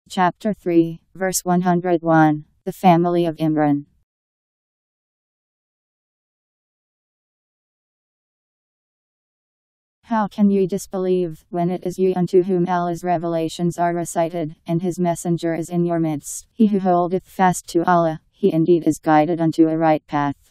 Chapter 3, verse 101, the family of Imran. How can ye disbelieve, when it is ye unto whom Allah's revelations are recited, and his messenger is in your midst? He who holdeth fast to Allah, he indeed is guided unto a right path.